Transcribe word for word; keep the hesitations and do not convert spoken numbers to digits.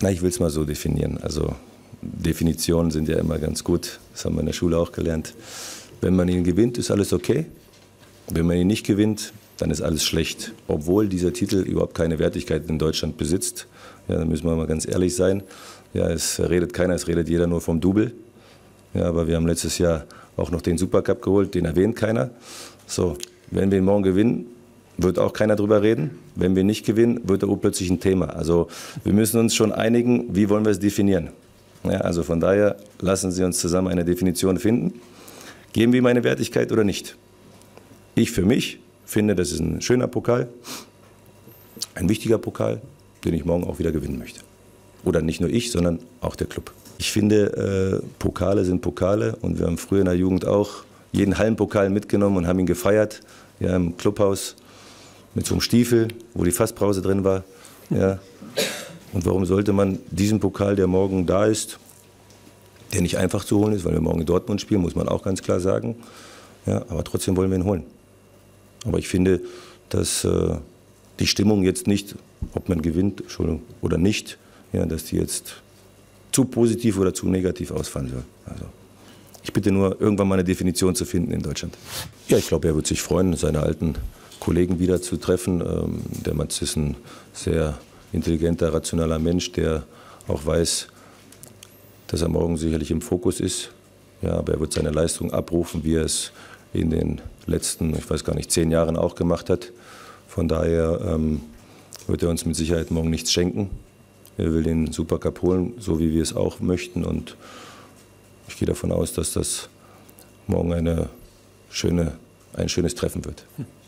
Na, ich will es mal so definieren. Also Definitionen sind ja immer ganz gut. Das haben wir in der Schule auch gelernt. Wenn man ihn gewinnt, ist alles okay. Wenn man ihn nicht gewinnt, dann ist alles schlecht. Obwohl dieser Titel überhaupt keine Wertigkeit in Deutschland besitzt. Ja, da müssen wir mal ganz ehrlich sein. Ja, es redet keiner, es redet jeder nur vom Double. Ja, aber wir haben letztes Jahr auch noch den Supercup geholt, den erwähnt keiner. So, wenn wir ihn morgen gewinnen, wird auch keiner drüber reden. Wenn wir nicht gewinnen, wird er plötzlich ein Thema. Also wir müssen uns schon einigen, wie wollen wir es definieren. Ja, also von daher lassen Sie uns zusammen eine Definition finden. Geben wir ihm eine Wertigkeit oder nicht? Ich für mich finde, das ist ein schöner Pokal, ein wichtiger Pokal, den ich morgen auch wieder gewinnen möchte. Oder nicht nur ich, sondern auch der Club. Ich finde, äh, Pokale sind Pokale und wir haben früher in der Jugend auch jeden Hallenpokal mitgenommen und haben ihn gefeiert, ja, im Clubhaus mit so einem Stiefel, wo die Fassbrause drin war. Ja. Und warum sollte man diesen Pokal, der morgen da ist, der nicht einfach zu holen ist, weil wir morgen in Dortmund spielen, muss man auch ganz klar sagen, ja, aber trotzdem wollen wir ihn holen. Aber ich finde, dass äh, die Stimmung jetzt nicht, ob man gewinnt Entschuldigung, oder nicht, ja, dass die jetzt zu positiv oder zu negativ ausfallen soll. Also, ich bitte nur, irgendwann mal eine Definition zu finden in Deutschland. Ja, ich glaube, er wird sich freuen, seine alten Kollegen wieder zu treffen. Ähm, der Mats ist ein sehr intelligenter, rationaler Mensch, der auch weiß, dass er morgen sicherlich im Fokus ist. Ja, aber er wird seine Leistung abrufen, wie er es in den letzten, ich weiß gar nicht, zehn Jahren auch gemacht hat. Von daher ähm, wird er uns mit Sicherheit morgen nichts schenken. Er will den Supercup holen, so wie wir es auch möchten. Und ich gehe davon aus, dass das morgen eine schöne, ein schönes Treffen wird.